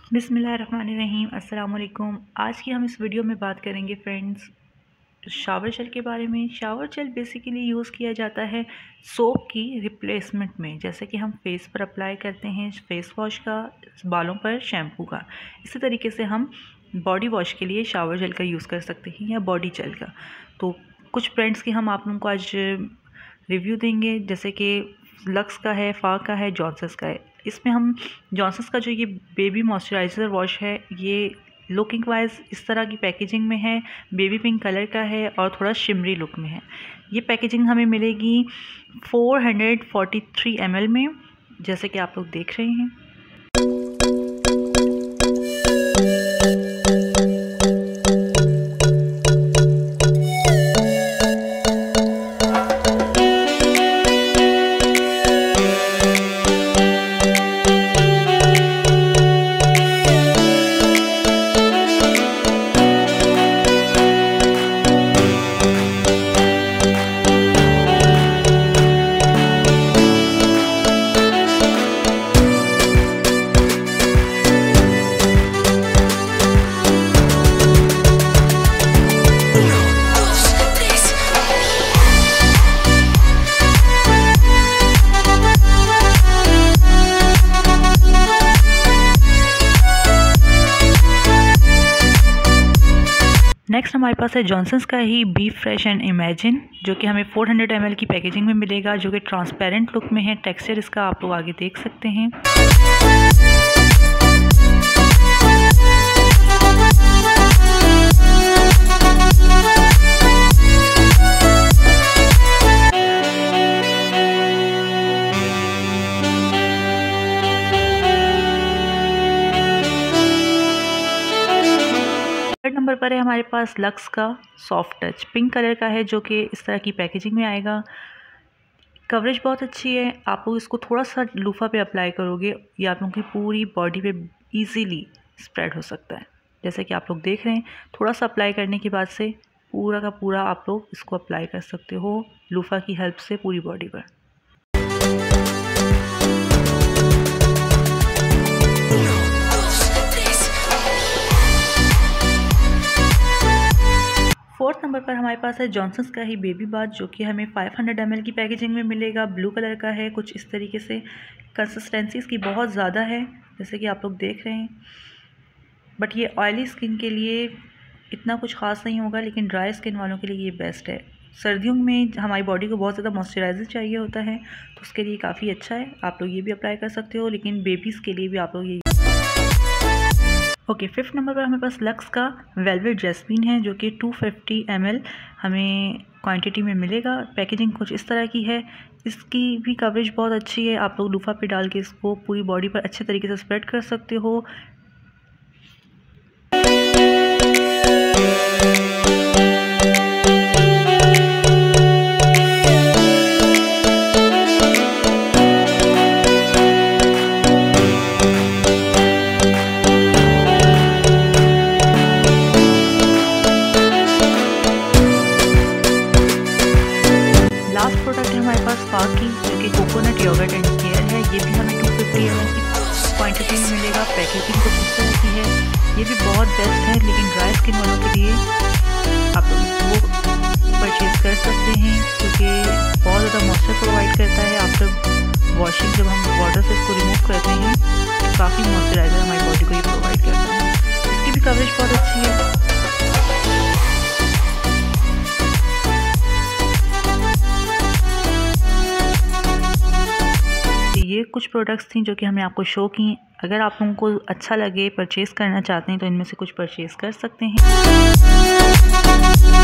बिस्मिल्लाहिर्रहमानिर्रहीम। अस्सलाम वालेकुम। आज की हम इस वीडियो में बात करेंगे फ्रेंड्स शावर जेल के बारे में। शावर जेल बेसिकली यूज़ किया जाता है सोप की रिप्लेसमेंट में। जैसे कि हम फेस पर अप्लाई करते हैं फेस वॉश का, बालों पर शैम्पू का, इसी तरीके से हम बॉडी वॉश के लिए शावर जेल का यूज़ कर सकते हैं या बॉडी जेल का। तो कुछ ब्रांड्स की हम आप लोगों को आज रिव्यू देंगे, जैसे कि लक्स का है, फा का है, जॉनसन्स का है। इसमें हम जॉनसन्स का जो ये बेबी मॉइस्चराइज़र वॉश है, ये लुकिंग वाइज इस तरह की पैकेजिंग में है, बेबी पिंक कलर का है और थोड़ा शिमरी लुक में है। ये पैकेजिंग हमें मिलेगी 443 ml में, जैसे कि आप लोग देख रहे हैं। नेक्स्ट हमारे पास है जॉनसन्स का ही बी फ्रेश एंड इमेजिन, जो कि हमें 400 ml की पैकेजिंग में मिलेगा, जो कि ट्रांसपेरेंट लुक में है। टेक्सचर इसका आप लोग आगे देख सकते हैं। नंबर पर है हमारे पास लक्स का सॉफ्ट टच, पिंक कलर का है, जो कि इस तरह की पैकेजिंग में आएगा। कवरेज बहुत अच्छी है। आप लोग इसको थोड़ा सा लूफा पे अप्लाई करोगे, ये आप लोगों की पूरी बॉडी पे इजीली स्प्रेड हो सकता है। जैसे कि आप लोग देख रहे हैं, थोड़ा सा अप्लाई करने के बाद से पूरा का पूरा आप लोग इसको अप्लाई कर सकते हो लूफा की हेल्प से पूरी बॉडी पर। फोर्थ नंबर पर हमारे पास है जॉनसन्स का ही बेबी बाथ, जो कि हमें 500 ml की पैकेजिंग में मिलेगा। ब्लू कलर का है, कुछ इस तरीके से। कंसिस्टेंसी इसकी बहुत ज़्यादा है, जैसे कि आप लोग देख रहे हैं। बट ये ऑयली स्किन के लिए इतना कुछ ख़ास नहीं होगा, लेकिन ड्राई स्किन वालों के लिए ये बेस्ट है। सर्दियों में हमारी बॉडी को बहुत ज़्यादा मॉइस्चराइज़र चाहिए होता है, तो उसके लिए काफ़ी अच्छा है। आप लोग ये भी अप्लाई कर सकते हो, लेकिन बेबीज़ के लिए भी आप लोग ये ओके। फिफ्थ नंबर पर हमारे पास लक्स का वेलवेट जैस्मीन है, जो कि 250 ml हमें क्वांटिटी में मिलेगा। पैकेजिंग कुछ इस तरह की है। इसकी भी कवरेज बहुत अच्छी है। आप लोग लूफा पे डाल के इसको पूरी बॉडी पर अच्छे तरीके से स्प्रेड कर सकते हो। लास्ट प्रोडक्ट है हमारे पास फा की, जो कि कोकोनट योगर्ट एंड केयर है। ये भी हमें 250 ml की क्वांटिटी में मिलेगा। पैकेजिंग कुछ इस तरह की है। ये भी बहुत बेस्ट है, लेकिन ड्राई स्किन वालों के लिए आप लोग वो परचेज़ कर सकते हैं, क्योंकि बहुत ज़्यादा मॉइस्चर प्रोवाइड करता है। आफ्टर वॉशिंग जब हम वाटर से इसको रिमूव करते हैं, काफ़ी मॉइस्चराइज़र हमारी बॉडी को ये प्रोवाइड करता है। इसकी भी कवरेज बहुत अच्छी है। ये कुछ प्रोडक्ट्स थी जो कि हमने आपको शो की। अगर आप लोगों को अच्छा लगे, परचेज़ करना चाहते हैं, तो इनमें से कुछ परचेज़ कर सकते हैं।